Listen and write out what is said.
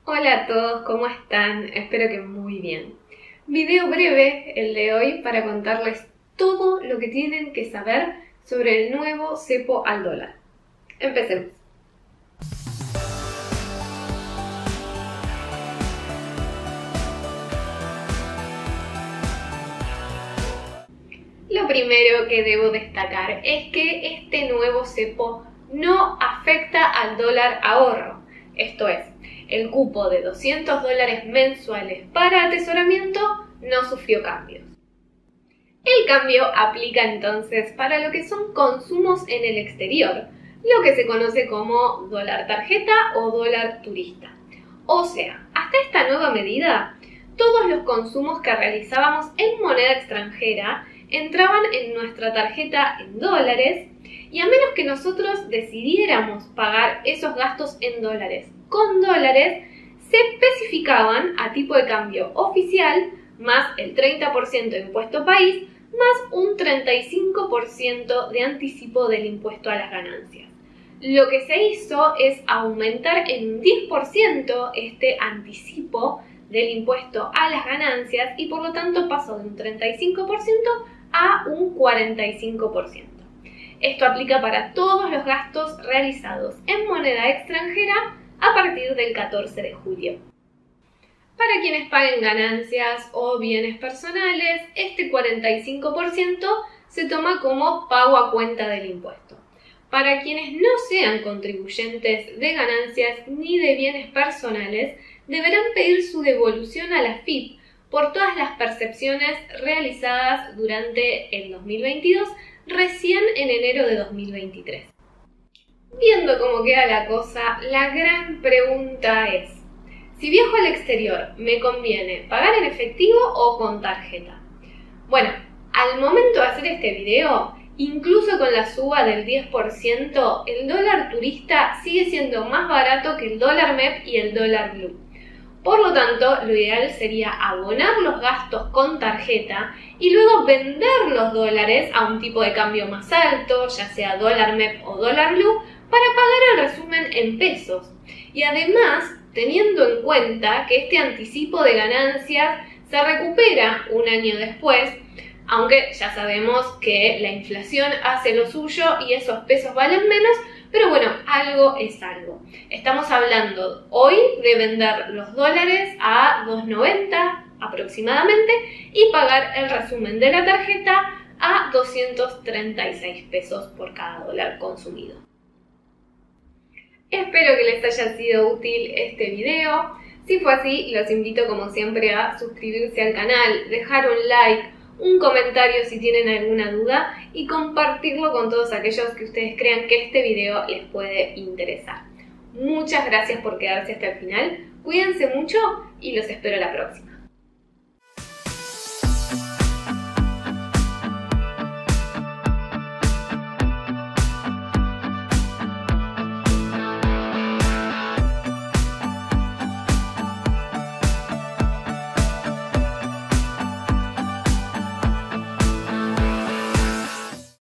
Hola a todos, ¿cómo están? Espero que muy bien. Video breve el de hoy para contarles todo lo que tienen que saber sobre el nuevo cepo al dólar. Empecemos. Lo primero que debo destacar es que este nuevo cepo no afecta al dólar ahorro, esto es, el cupo de $200 mensuales para atesoramiento no sufrió cambios. El cambio aplica entonces para lo que son consumos en el exterior, lo que se conoce como dólar tarjeta o dólar turista. O sea, hasta esta nueva medida, todos los consumos que realizábamos en moneda extranjera entraban en nuestra tarjeta en dólares y a menos que nosotros decidiéramos pagar esos gastos en dólares con dólares, se especificaban a tipo de cambio oficial más el 30% de impuesto país más un 35% de anticipo del impuesto a las ganancias. Lo que se hizo es aumentar en un 10% este anticipo del impuesto a las ganancias y por lo tanto pasó de un 35% a un 45%. Esto aplica para todos los gastos realizados en moneda extranjera a partir del 14 de julio. Para quienes paguen ganancias o bienes personales, este 45% se toma como pago a cuenta del impuesto. Para quienes no sean contribuyentes de ganancias ni de bienes personales, deberán pedir su devolución a la AFIP por todas las percepciones realizadas durante el 2022, recién en enero de 2023. Viendo cómo queda la cosa, la gran pregunta es: si viajo al exterior, ¿me conviene pagar en efectivo o con tarjeta? Bueno, al momento de hacer este video, incluso con la suba del 10%, el dólar turista sigue siendo más barato que el dólar MEP y el dólar blue. Por lo tanto, lo ideal sería abonar los gastos con tarjeta y luego vender los dólares a un tipo de cambio más alto, ya sea dólar MEP o dólar blue, para pagar el resumen en pesos. Y además, teniendo en cuenta que este anticipo de ganancias se recupera un año después, aunque ya sabemos que la inflación hace lo suyo y esos pesos valen menos, pero bueno, algo es algo. Estamos hablando hoy de vender los dólares a 2.90 aproximadamente y pagar el resumen de la tarjeta a 236 pesos por cada dólar consumido. Espero que les haya sido útil este video. Si fue así, los invito como siempre a suscribirse al canal, dejar un like, un comentario si tienen alguna duda y compartirlo con todos aquellos que ustedes crean que este video les puede interesar. Muchas gracias por quedarse hasta el final, cuídense mucho y los espero la próxima.